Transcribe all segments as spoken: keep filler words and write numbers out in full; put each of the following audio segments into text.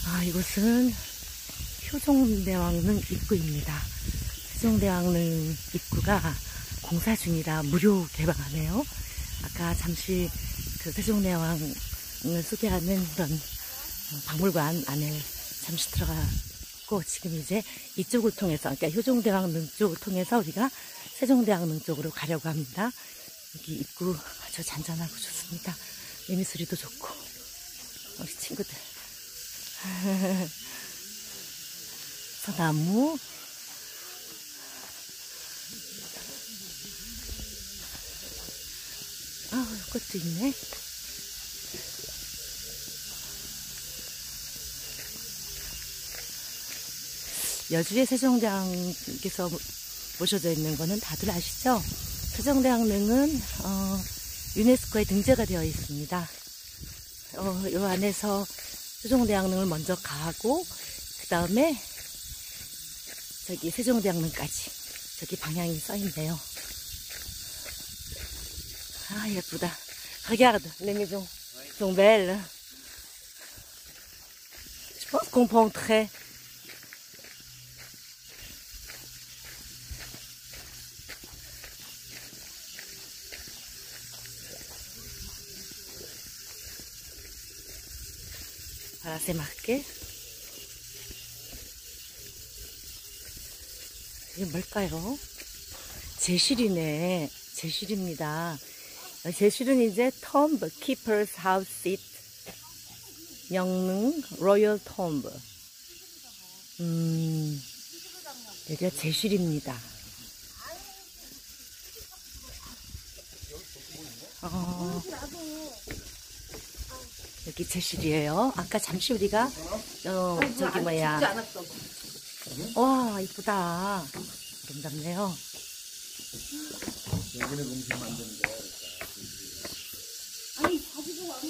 아, 이곳은 효종대왕릉 입구입니다. 세종대왕릉 입구가 공사 중이라 무료 개방하네요. 아까 잠시 그 세종대왕을 소개하는 그런 박물관 안에 잠시 들어갔고, 지금 이제 이쪽을 통해서, 그러니까 효종대왕릉 쪽을 통해서 우리가 세종대왕릉 쪽으로 가려고 합니다. 여기 입구 아주 잔잔하고 좋습니다. 매미 소리도 좋고, 우리 친구들. 소나무. 아, 이것도 있네. 여주의 세종대왕께서 모셔져 있는 거는 다들 아시죠? 세종대왕릉은 어, 유네스코에 등재가 되어 있습니다. 어, 이 안에서 세종대왕릉을 먼저 가고, 그 다음에 저기 세종대왕릉까지 저기 방향이 써 있네요. 아, 예쁘다. Regarde, les maisons sont belles. Je pense qu'on peut entrer. Voilà, c'est marqué. 이게 뭘까요? 제실이네. 제실입니다. 제실은 이제 Tomb Keeper's House Seat, 영릉 Royal Tomb. 음, 여기가 제실입니다. 어, 여기 제실이에요. 아까 잠시 우리가 어, 저기 뭐야. 와, 이쁘다. 아름답네요. 여기는 음식 만드는 거야. 아니, 가지고 와서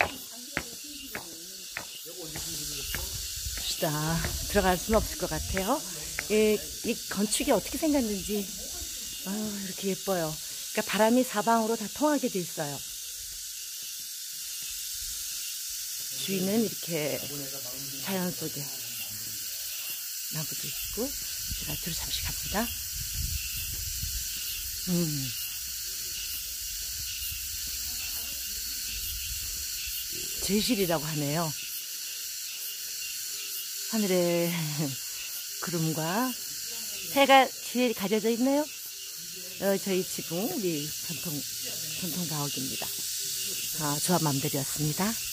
봅시다. 들어갈 수는 없을 것 같아요. 이, 이 건축이 어떻게 생겼는지, 아유, 이렇게 예뻐요. 그러니까 바람이 사방으로 다 통하게 돼 있어요. 주위는 이렇게 자연 속에 나무도 있고. 제가 뒤로 잠시 갑니다. 음. 제실이라고 하네요. 하늘에 구름과 해가 뒤에 가려져 있네요. 어, 저희 지붕, 우리 전통, 전통 가옥입니다. 아, 조합 맘대로였습니다.